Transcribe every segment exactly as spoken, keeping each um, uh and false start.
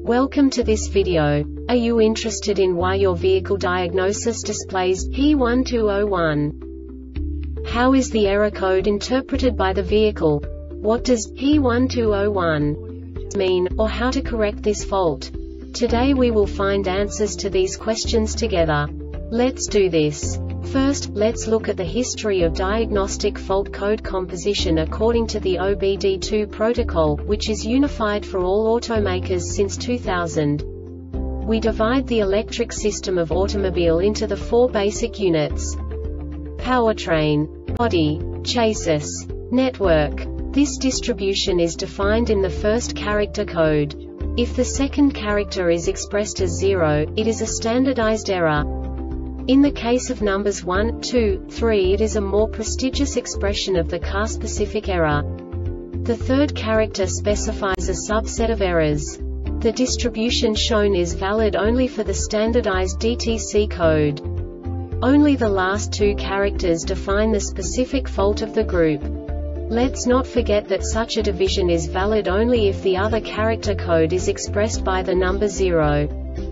Welcome to this video. Are you interested in why your vehicle diagnosis displays P one two zero one? How is the error code interpreted by the vehicle? What does P one two zero one mean, or how to correct this fault? Today we will find answers to these questions together. Let's do this. First, let's look at the history of diagnostic fault code composition according to the O B D two protocol, which is unified for all automakers since two thousand. We divide the electric system of automobile into the four basic units: powertrain, body, chassis, network. This distribution is defined in the first character code. If the second character is expressed as zero, it is a standardized error. In the case of numbers one, two, three, it is a more prestigious expression of the car-specific error. The third character specifies a subset of errors. The distribution shown is valid only for the standardized D T C code. Only the last two characters define the specific fault of the group. Let's not forget that such a division is valid only if the other character code is expressed by the number zero.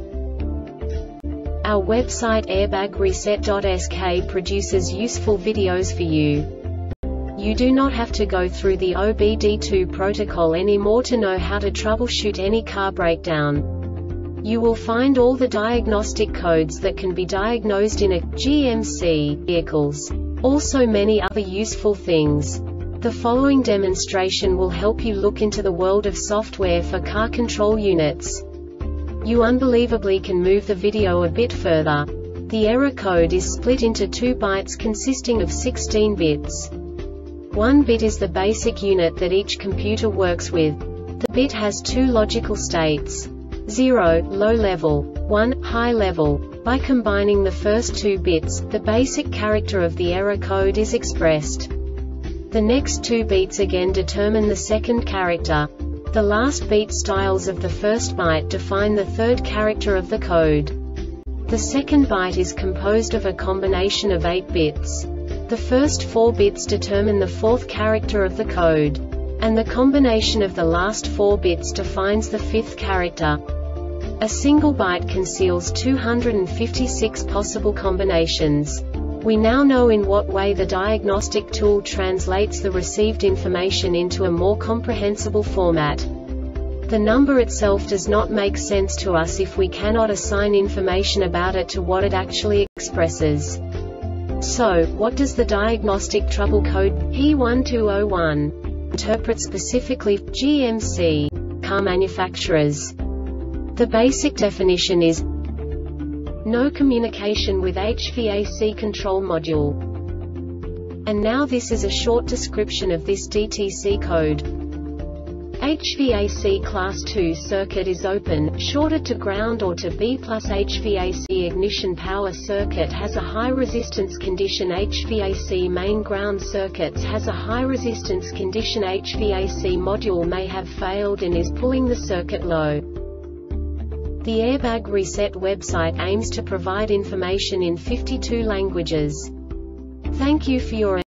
Our website airbag reset dot S K produces useful videos for you. You do not have to go through the O B D two protocol anymore to know how to troubleshoot any car breakdown. You will find all the diagnostic codes that can be diagnosed in a G M C vehicles. Also many other useful things. The following demonstration will help you look into the world of software for car control units. You unbelievably can move the video a bit further. The error code is split into two bytes consisting of sixteen bits. One bit is the basic unit that each computer works with. The bit has two logical states: zero, low level, one, high level. By combining the first two bits, the basic character of the error code is expressed. The next two bits again determine the second character. The last beat styles of the first byte define the third character of the code. The second byte is composed of a combination of eight bits. The first four bits determine the fourth character of the code. And the combination of the last four bits defines the fifth character. A single byte conceals two hundred fifty-six possible combinations. We now know in what way the diagnostic tool translates the received information into a more comprehensible format. The number itself does not make sense to us if we cannot assign information about it to what it actually expresses. So, what does the diagnostic trouble code P one two zero one interpret specifically for G M C car manufacturers? The basic definition is no communication with H V A C control module. And now this is a short description of this D T C code. H V A C class two circuit is open, shorted to ground or to B plus. H V A C ignition power circuit has a high resistance condition. H V A C main ground circuits has a high resistance condition. H V A C module may have failed and is pulling the circuit low. The Airbag Reset website aims to provide information in fifty-two languages. Thank you for your